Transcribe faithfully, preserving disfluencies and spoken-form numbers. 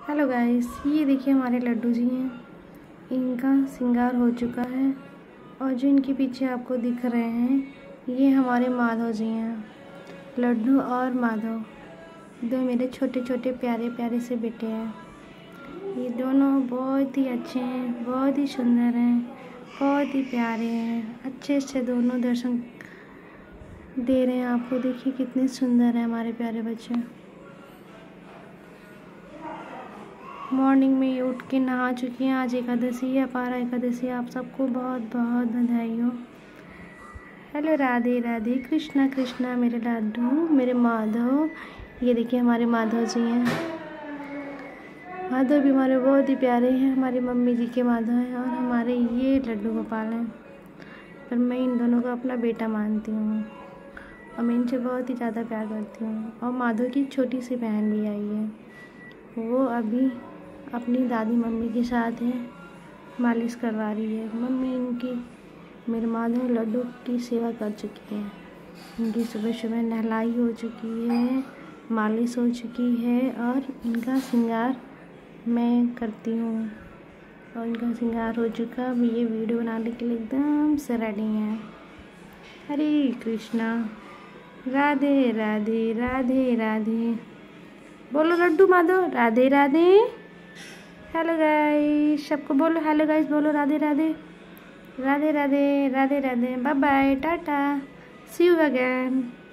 Hello guys, ये देखिए हमारे लड्डू जी हैं। इनका श्रृंगार हो चुका है और जो इनके पीछे आपको दिख रहे हैं ये हमारे माधव जी हैं। लड्डू और माधव दो मेरे छोटे छोटे प्यारे प्यारे से बेटे हैं। ये दोनों बहुत ही अच्छे हैं, बहुत ही सुंदर हैं, बहुत ही प्यारे हैं। अच्छे से दोनों दर्शन दे रहे हैं आपको। देखिए कितने सुंदर हैं हमारे प्यारे बच्चे। मॉर्निंग में उठ के नहा चुकी हैं। आज एकादशी है, अपारा एकादशी। आप सबको बहुत बहुत बधाई हो। हेलो, राधे राधे, कृष्णा कृष्णा मेरे लड्डू, मेरे माधव। ये देखिए हमारे माधव जी हैं। माधव भी हमारे बहुत ही प्यारे हैं। हमारी मम्मी जी के माधव हैं और हमारे ये लड्डू गोपाल हैं। पर मैं इन दोनों को अपना बेटा मानती हूँ और मैं इनसे बहुत ही ज़्यादा प्यार करती हूँ। और माधव की छोटी सी बहन भी आई है, वो अभी अपनी दादी मम्मी के साथ है, मालिश करवा रही है। मम्मी इनकी मेरे माधव लड्डू की सेवा कर चुकी है। इनकी सुबह सुबह नहलाई हो चुकी है, मालिश हो चुकी है और इनका श्रृंगार मैं करती हूँ। और इनका श्रृंगार हो चुका। अब ये वीडियो बनाने के लिए एकदम से रेडी हैं। हरे कृष्णा, राधे राधे, राधे राधे। बोलो लड्डू माधव, राधे राधे। हेलो गाइस, सबको बोलो हेलो गाइस, बोलो Radhe Radhe, Radhe Radhe, Radhe Radhe. Bye bye, tata, see you again.